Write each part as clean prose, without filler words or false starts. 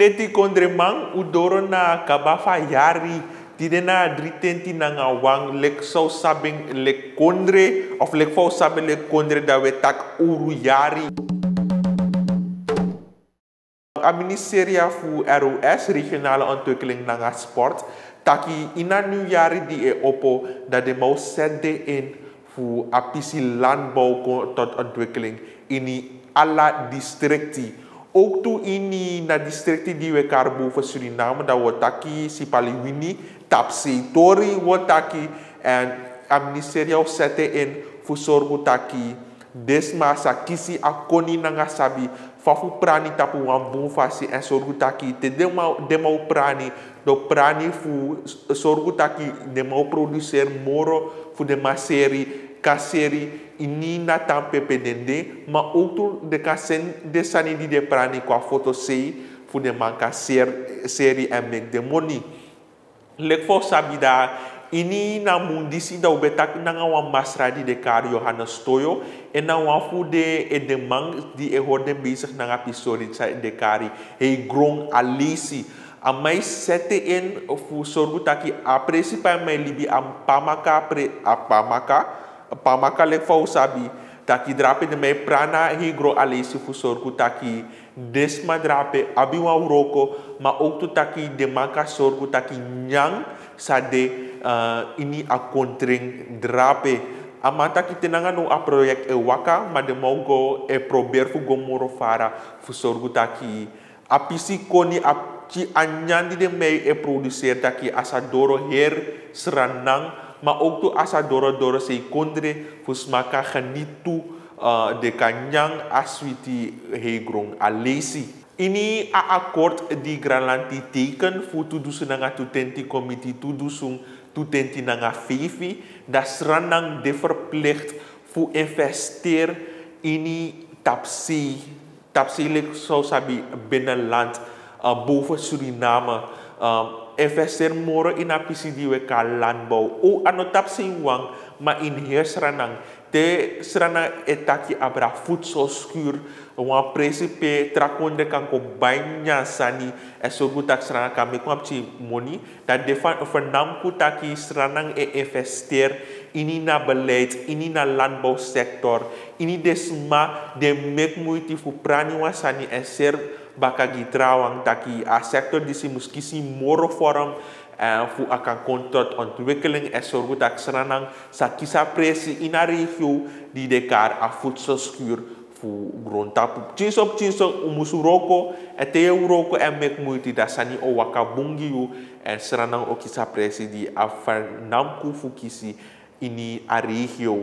Feti kondremang udoro na kabafa yari tidena dritenti na nga wang lek so sabing lek kondre of lek fo sabing lek kondre dawe tak uru yari. A ministeria fu ROS regionale ontwikkeling na nga sport taki ina nu yari di opo dat de mau sende in fu apisi landbouw tot ontwikkeling ini alla districti. Ook toe ini na districti die we karbu voor Suriname, dat wordt taki si paliwini, tapsi tori wordt taki en a ministeria sette in voor zorgu taki desma sa kisi a koni nanga sabi fafu prani tapu wambu fasi en zorgu taki te demau prani do prani fu zorgu taki demau producer moro fu de maseri kaseri ini na tampe pedende ma outro de kasen de sani di de prani kwa foto sei fu de manka seri en mek de moni lek fo sabida ini na mundisi da ubetak na nga wan masradi de kar Johannes Toyo en na wan fu de e de mang di e horde bezig na nga pisori sa de kari e grong alisi a mai sete in fu sorgu taki a principal mai libi am pamaka lek fo sabi taki drape de mai prana he gro alisi fu sorgu taki desma drape abi wan roko ma ook tu taki de manka sorgu taki nyang sa de ini a kontring drape amanta ki tenanga no a project e waka ma de mogo e probeer fu gomoro fara fu sorgu taki a pisi koni a ci anyandi de mei e producer taki asadoro her seranang ma ook tu asadoro doro sei kondre fu smaka genitu de kanyang aswiti hegrong alesi. Ini a akkoord die Granlandi teken voor toedoen nanga tutenti committee toedoen tutenti nanga vivi dat sranang de verplicht voor investeer ini tapsi lek zo sabi binnenland boven Suriname investeer moro in a pisi diwe ka landbouw o ano tapsi wang ma in heer sranang te srana etaki abra voedselschuur wan principe trakonde kan ko banya sani e sogu tak srana kami ko apchi moni dat defan vernam ku taki sranang e investeer ini na beleid ini na landbouwsector ini desma de mek moeite fu prani wasani e ser bakagi trawang taki a sector disi muskisi moro forum fu akan kontot ontwikkeling en zorgen dat seranang sa kisa presi in a regio di dekar a voedselschuur fu grondtapu. Chinsop umusu roko en te roko en mek moeite dat sani o waka bungiu en seranang o kisa presi di a vernamku fu kisi ini a regio.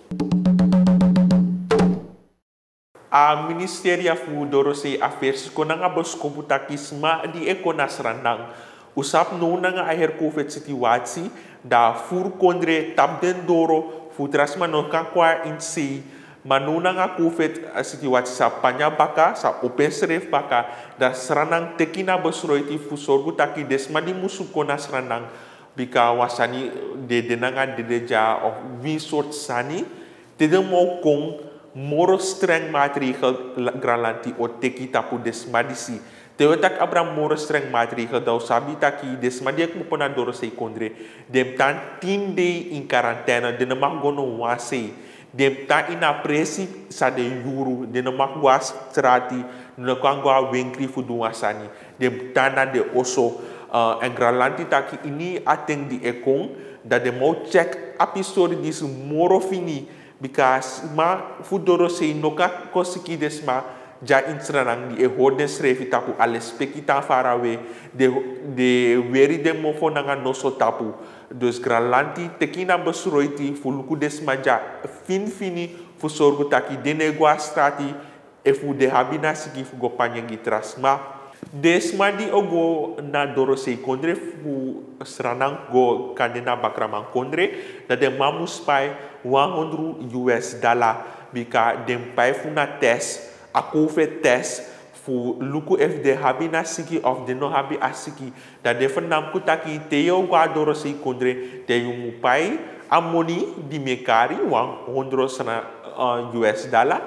A ministeria fu dorose affairs konanga bos komputakisma di ekona seranang usap no na nga aher COVID situatie da fur kondre tap den doro fu trasma no kakwa in si manuna nga COVID situatie sa panya baka sa open seref baka da seranang tekina besroiti fu sorgu taki desma di musu kona seranang bika wasani de denanga de deja of wie soort sani te de mo kong moro streng maatregel Granlandi o teki tapu desma disi Tewe tak abram moro streng maatregel dau sabi taki desma dia ko pona doro sei kondre dem tan 10 day in quarantaine de na gono wase dem ta ina presi sa de yuru de na was strati no kangwa wenkri fu du wasani dem tana de oso en Granlandi taki ini ateng di ekong da de mo check episode dis moro fini because ma fu doro sei noka kosiki desma ja intranang di e horden srefi tapu alespeki ta farawe de weri de mofo nanga noso tapu dus Granlandi tekina besroiti fuluku desmaja fini fu sorgu taki denegwa strati e fu de habina siki fu go panyengi trasma desma di ogo na doro sei kondre fu sranang go kandena bakraman kondre da de mamus pai $100 bika dem pai fu na test a COVID test fu luku FD habi na siki of de no habi asiki da de fernam kutaki teo guadoro si kondre te yumu pai amoni di mekari $100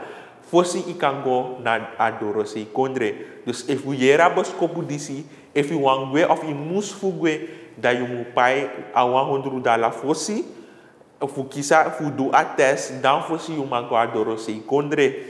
fosi ikango na adoro se kondre. Dus if we yera bos kopu disi, if you want we of imus fugwe, da you mu pai a $100 fosi, fu kisa fu do a test, dan fosi you mago adoro se kondre.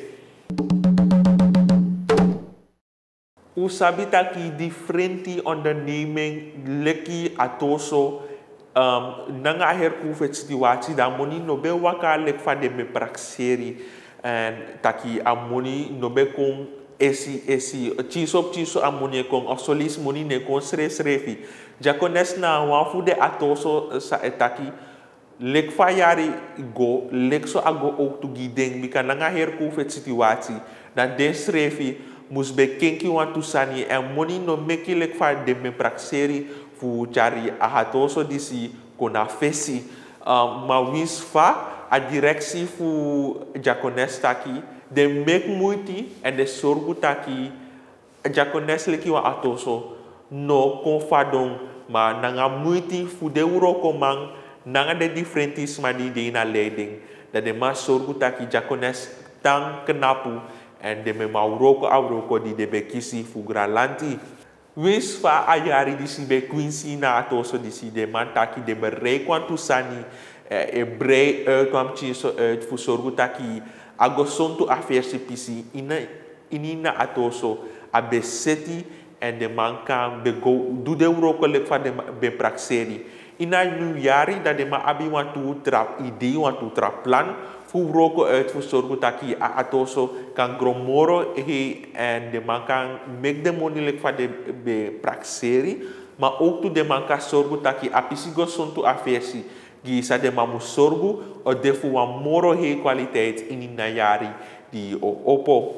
Usabita ki differenti onderneming leki atoso nanga herkufet situatie da moni no be waka lek fa de me prakseri en taki amoni no be kon esi chiso amoni kon osolis moni ne kon srefi jakones na wafu de atoso sa etaki lek fa yari go lek so ago ook tu gideng bika nanga herkufet situatie dan den srefi mus be kenki wan tu sani en moni no meki lek fa de me prakseri fu jari ahatoso disi kona fesi ma wins fa a directie fu jacones taki de mek muiti en de sorgu taki jacones leki wa atoso no confadon ma nanga muiti fu de uro komang nanga de differentis ma di na leiding da de ma sorgu taki jacones tang kenapu en de me mauroko auroko di de bekisi fu gralanti. Wis fa ayari disi be Quincy na atoso disi de man taki de berei kwantu sani e brei kwam chiso fu sorgu taki agosontu afersi pisi inina atoso abe seti en de man kan be go du de uroko lek fa de be prakseri ina nu yari da de ma abi wantu trap idee wantu trap plan fu roko fu sorgu taki a atoso kan gromoro en de man kan make de money lek fa de be prakseri ma ook tu de man kan sorgu taki apisi go sontu afersi gi sa de mamu sorgu o defu wa moro kwaliteit in na yari di opo.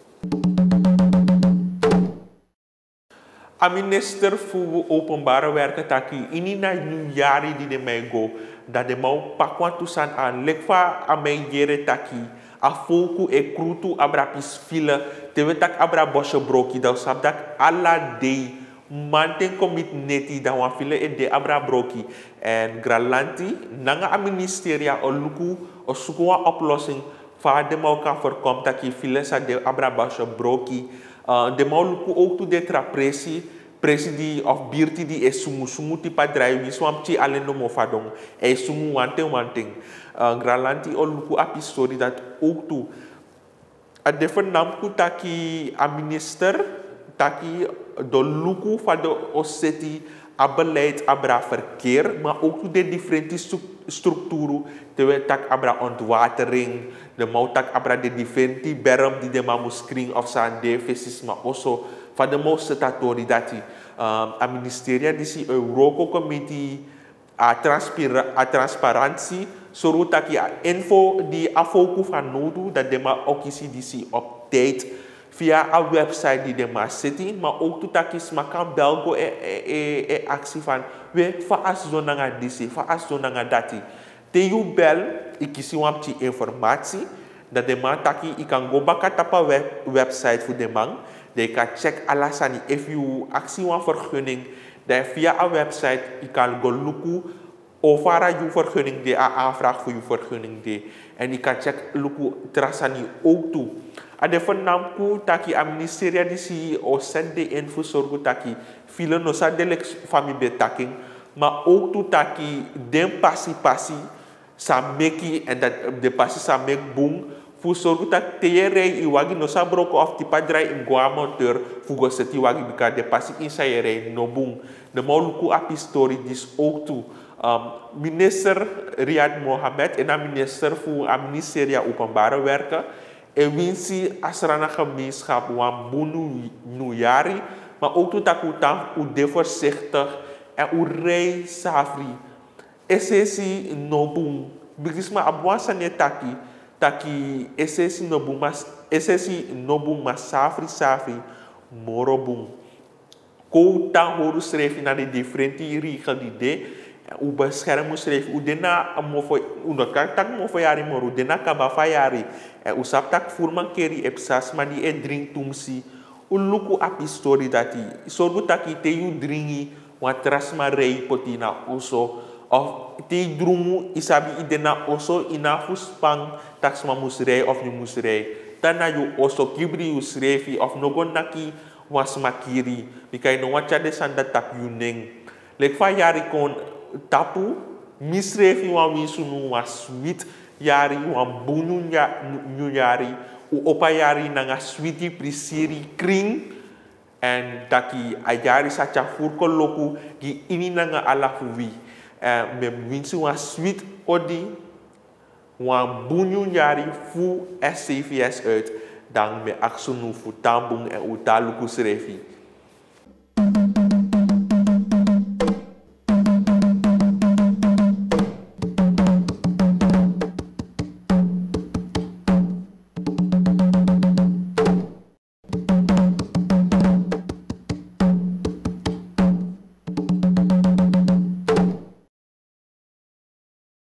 A minister fu openbare werken taki ini na nu yari di de mego dat de mau pakwan tusan aan lekfa a mij jere taki a foku e krutu abra pis fila tewe tak abra bosje broki da sabdak alla day manten komit neti da wan fila e de abra broki en gralanti nanga a ministeria o luku o suku wa oplossing fa de mau kan voorkom taki fila sa de abra bosje broki de mau luku ook tu de presidi of birti di e sumu tipa drive ni swam chi ale no mo fadong e sumu wanting gralanti o luku api story dat ook tu a defen namku taki a minister taki do luku fado o seti a beleid abra verkeer maar ook tu de differente structuru te tak abra ontwatering de mau tak abra de differente berm di de mamu screen of sande fesis ma oso van de most statutory dati a ministeria disi Euroko committee a transparantie soru taki a info di afoku van nodu dat de ma okisi disi op tijd via a website di de ma city maar ook tu taki smakan belgo e actie van we fa as zonanga disi fa as zonanga dati te you bel ikisi wamti informatie dat de ma taki ikan go baka tapa website fu de man. Je kan check alasani if you actie wan vergunning dan via een website je kan go luku of waar je vergunning de aanvraag voor je vergunning de en je kan check luku trasani ook toe. Ade vanamku taki a ministeria disi o sende info sorgu taki file no sa delek fami betaking maar ook toe taki den pasi sa meki en dat de pasi sa mek boom fu sorgu tak teyere iwagi no sa broko of tipa drai in goa motor fu go seti wagi bika de pasi insayere no boom de moluku api story dis ook toe minister Riyad Mohammed en minister fu a ministeria openbare werken e winsi asrana gemeenschap wan bunu nu yari maar ook toe tak utan u de voorzichtig en u rei safri esesi no boom bigisma abwansa ne taki esesi no boom mas safri moro boom ko tan horu schreef na de differente regel die de u beschermen schreef u dena amofo u no kan tak mofo yari moro dena kaba fa yari u sap tak furman keri epsas ma di e drink tumsi u luku api story dati sorbu taki te you dringi wa trasma rei potina uso of te drumu isabi idena oso ina fuspang taksma musrei of ni musrei tana yu oso kibri yu srefi of nogon naki was makiri bikai no wacha de sanda tak yuneng lek fa yari kon tapu misrefi wa wisunu was sweet yari wa bunyu yari u opa yari nanga sweetie prisiri kring en taki ayari sacha furko loku gi ini nanga alafu wi me winsu wa sweet odi wa bunyu yari fu SCVS uit dan me aksunu fu tambung en utaluku srefi